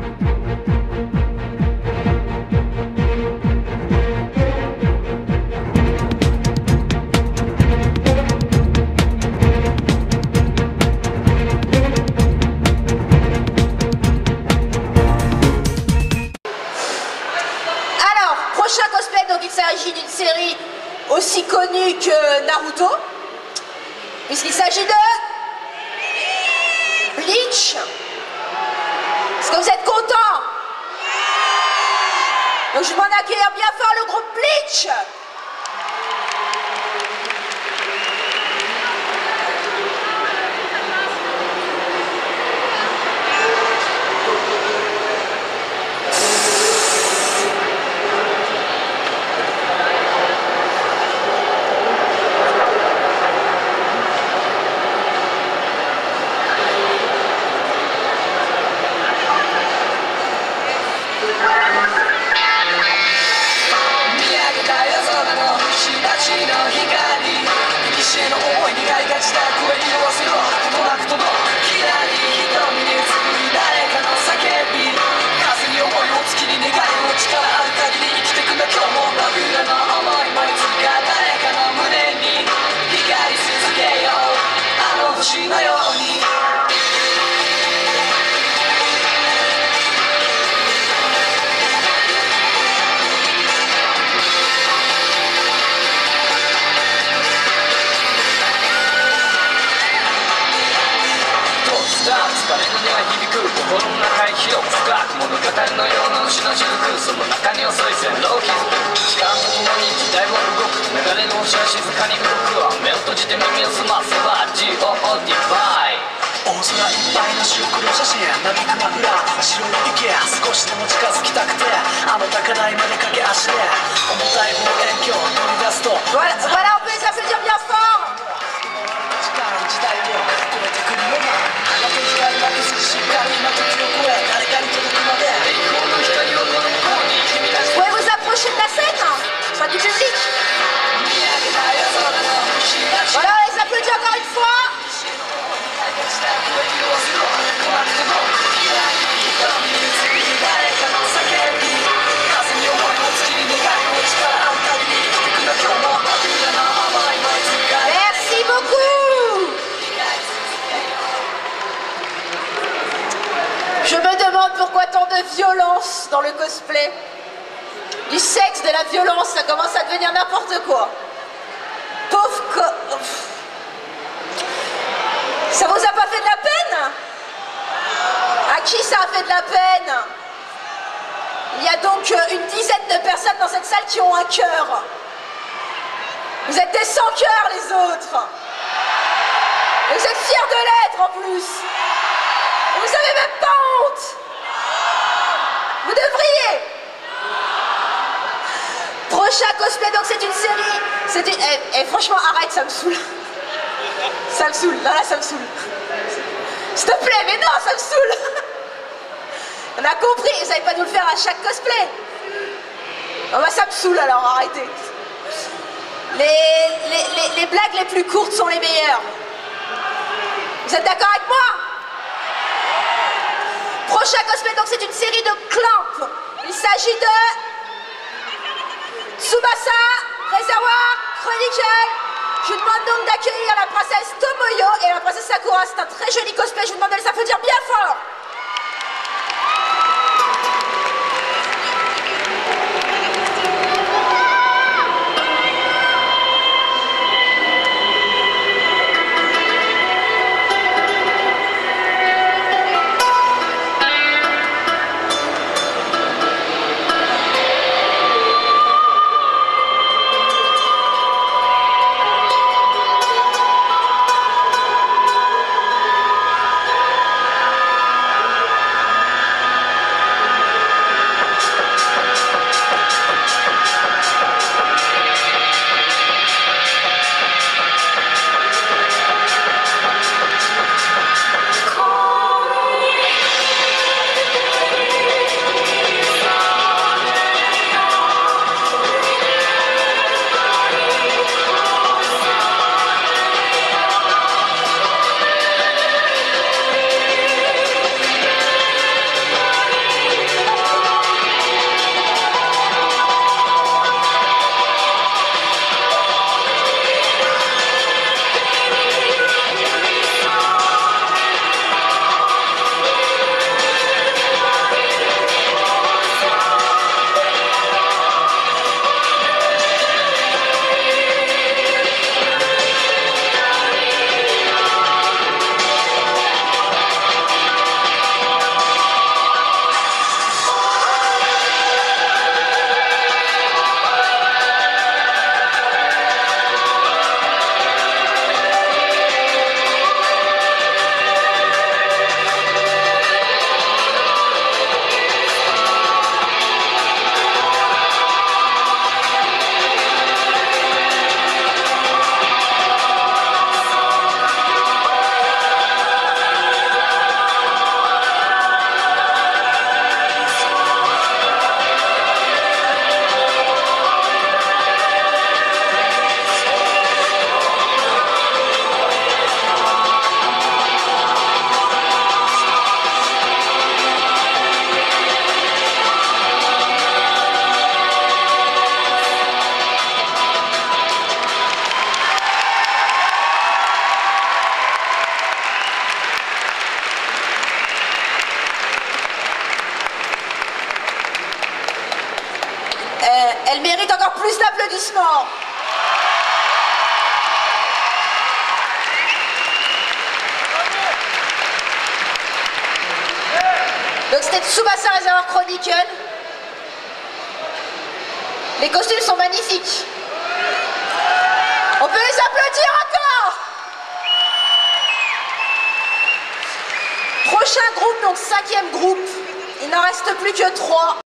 D'une série aussi connue que Naruto, puisqu'il s'agit de Bleach. Est-ce que vous êtes contents? Donc je demande à accueillir bien fort le groupe Bleach. 心の中へ広く深く物語のような星の雫、その中に遅い線路を築く。時間とともに時代は動く。流れの星は静かに動くわ。目を閉じて耳を澄ませば GOO ディバイ。大空いっぱいの白黒写真、なびくマフラー、白い池、少しでも近づきたくて、あの高台まで駆け足で重たい望遠鏡を取り出すと、 Voilà, on peut les applaudir bien fort. 時代を超えてくるのがあの時光が美しい光今時を超え誰かに届くまで栄光の光をこの向こうに君たち Vous pouvez vous approcher de la scène, enfin du public. Voilà, on les applaudit encore une fois. Merci beaucoup. Je me demande pourquoi tant de violence dans le cosplay. Du sexe, de la violence, ça commence à devenir n'importe quoi. Pauvre Ça vous a pas fait de la peine? À qui ça a fait de la peine? Il y a donc une dizaine de personnes dans cette salle qui ont un cœur. Vous êtes des sans cœurs les autres. Et vous êtes fiers de l'être en plus. Et vous avez même pas honte. Vous devriez. Prochain cosplay, donc c'est une série. Franchement, arrête, ça me saoule. Ça me saoule, là ça me saoule. S'il te plaît, mais non, ça me saoule. On a compris, vous savez pas nous le faire à chaque cosplay. Oh bah ça me saoule alors, arrêtez. Les blagues les plus courtes sont les meilleures. Vous êtes d'accord avec moi? Prochain cosplay, donc c'est une série de Clamp. Il s'agit de Tsubasa, Réservoir, Chronicle. Je vous demande donc d'accueillir la princesse Tomoyo et la princesse Sakura. C'est un très joli cosplay, je vous demande de les applaudir bien fort. Elle mérite encore plus d'applaudissements. Donc c'était Tsubasa Reservoir Chronicle. Les costumes sont magnifiques. On peut les applaudir encore. Prochain groupe, donc 5e groupe. Il n'en reste plus que 3.